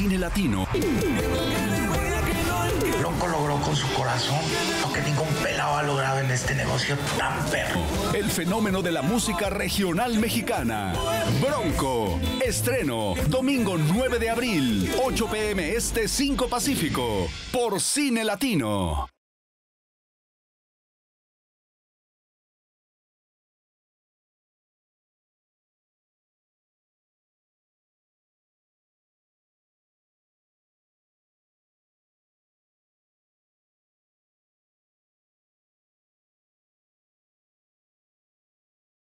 Cine Latino. Bronco logró con su corazón lo que ningún pelado ha logrado en este negocio tan perro. El fenómeno de la música regional mexicana. Bronco. Estreno domingo 9 de abril, 8 p.m. Este, 5 Pacífico, por Cine Latino.